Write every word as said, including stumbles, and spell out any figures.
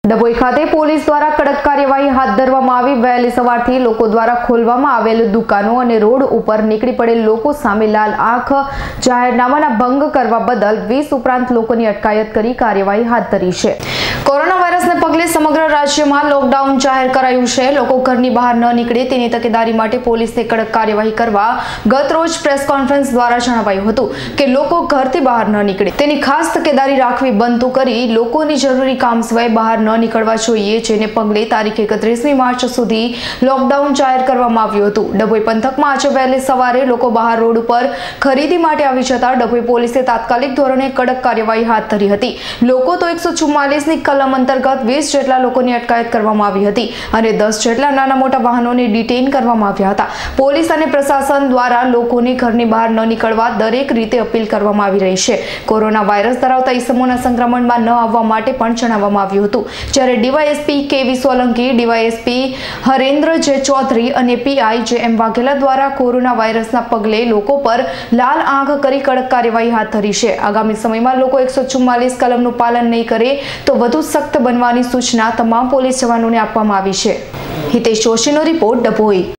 ડભોઈ ખાતે પોલીસ દ્વારા કડક કાર્યવાહી હાથ ધરવામાં આવી। વહેલી સવારથી લોકો દ્વારા ખોલવામાં આવેલ દુકાનો અને રોડ ઉપર નીકળી પડેલ લોકો સામે લાલ આંખ જાહેરનામાના ભંગ કરવા બદલ વીસ ઉપરાંત લોકોની અટકાયત કરી કાર્યવાહી હાથ ધરી છે। કોરોના વાયરસને પગલે સમગ્ર રાજ્યમાં લોકડાઉન જાહેર કરાયું છે। લોકો ઘરની બહાર ન નીકળે તેની તકેદારી માટે પોલીસે કડક કાર્યવાહી કરવા ગત રોજ પ્રેસ કોન્ફરન્સ દ્વારા જણાવાયું હતું કે લોકો ઘરથી બહાર ન નીકળે તેની ખાસ તકેદારી રાખવી બંધ કરી લોકોની જરૂરી કામ સિવાય બહાર ન નીકળવા જોઈએ, જેને પગલે તારીખ એકત્રીસમી માર્ચ સુધી લોકડાઉન જાહેર કરવામાં આવ્યું હતું। ડભોઈ પંથકમાં આજે વહેલી સવારે લોકો બહાર રોડ ઉપર ખરીદી માટે આવી જતા ડભોઈ પોલીસે તાત્કાલિક ધોરણે કડક કાર્યવાહી હાથ ધરી હતી। લોકો તો એકસો ચુમ્માલીસ ની કલમ અંતર્ગત વીસ જેટલા લોકોની અટકાયત કરવામાં આવી હતી અને દસ જેટલા નાના મોટા વાહનોને ડિટેઇન કરવામાં આવ્યા હતા। પોલીસ અને પ્રશાસન દ્વારા લોકોને ઘરની બહાર ન નીકળવા દરેક રીતે અપીલ કરવામાં આવી રહી છે। કોરોના વાયરસ ધરાવતા ઈસમોના સંક્રમણમાં ન આવવા માટે પણ જણાવવામાં આવ્યું હતું, જ્યારે ડીવાયએસપી કેવી સોલંકી, ડીવાયએસપી હરેન્દ્ર જે ચૌધરી અને પીઆઈ જે એમ વાઘેલા દ્વારા કોરોના વાયરસના પગલે લોકો પર લાલ આંખ કરી કડક કાર્યવાહી હાથ ધરી છે। આગામી સમયમાં લોકો એકસો ચુમ્માલીસ કલમનું પાલન નહીં કરે તો વધુ સખ્ત બનવાની સૂચના તમામ પોલીસ જવાનોને આપવામાં આવી છે। હિતેશ જોશીનો રિપોર્ટ, ડભોઈ।